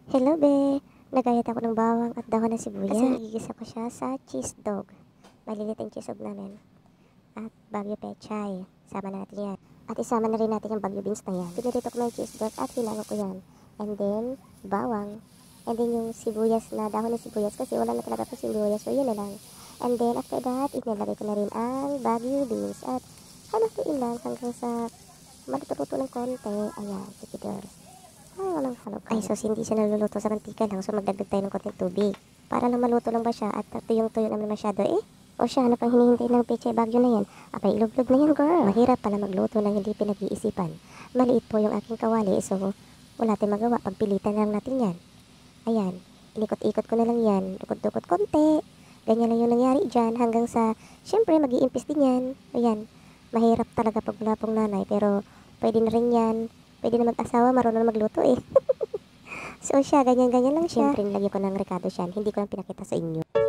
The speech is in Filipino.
Hello, be. Nagayat ako ng bawang at dahon ng sibuyas. Kasi nagigisa ko siya sa cheese dog. Malilit ang cheese dog namin. At bagyo pechay. Sama na natin yan. At isama na rin natin yung bagyo beans na yan. Pinirito ko ng cheese dog at hinalo ko yan. And then, bawang. And then yung sibuyas na dahon ng sibuyas kasi wala na talaga po sibuyas. So, yun na lang. And then, after that, inilagay ko na rin ang bagyo beans. At halutuin lang hanggang sa maluto-luto ng konti. Ayan, sige girls. Ay, walang halo. Ay, so hindi siya naluluto sa mantika lang. So, magdagdag tayo ng konting tubig. Para lang maluto lang ba siya at tuyong-tuyo naman masyado eh. O siya, ano pang hinihintay ng pechay bagyo na yan? Abay, ilublog na yan, girl. Mahirap pala magluto ng hindi pinag-iisipan. Maliit po yung aking kawali, so wala tayong magawa. Pagpilitan lang natin yan. Ayan, inikot-ikot ko na lang yan. Dukot-dukot konti. Ganyan lang yung nangyari dyan hanggang sa, syempre, mag-iimpis din yan. Ayan, mahirap talaga pag wala pong nanay, pero pwede na rin yan. Pwede na mag-asawa, marunong na magluto eh. So siya, ganyan-ganyan lang siya. Siyempre, nilagyan ko ng rekado siya. Hindi ko lang pinakita sa inyo.